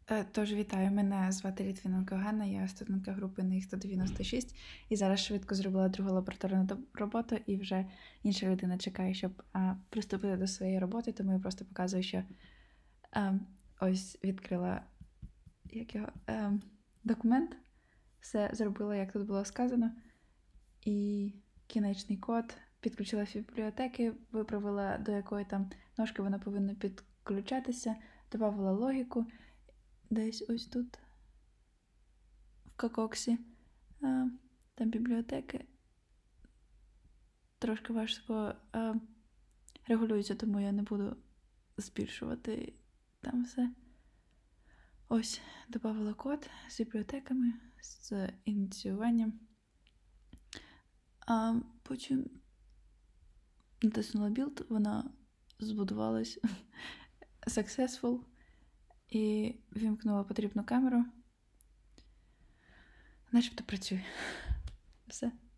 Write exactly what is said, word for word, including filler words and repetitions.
Е, Тож вітаю, мене звати Літвіненко Ганна, я студентка групи ен ай сто дев'яносто шість і зараз швидко зробила другу лабораторну доб- роботу і вже інша людина чекає, щоб а, приступити до своєї роботи, тому я просто показую, що а, ось відкрила як його, а, документ, все зробила, як тут було сказано, і кінечний код, підключила всі бібліотеки, виправила, до якої там ножки воно повинно підключатися, додавала логіку. Десь ось тут, в Какоксі, а, там бібліотеки. Трошки важко а, регулюються, тому я не буду збільшувати там все. Ось, додавала код з бібліотеками, з ініціюванням. А потім натиснула build, вона збудувалась successful і вімкнула потрібну камеру. Начебто працює. Все.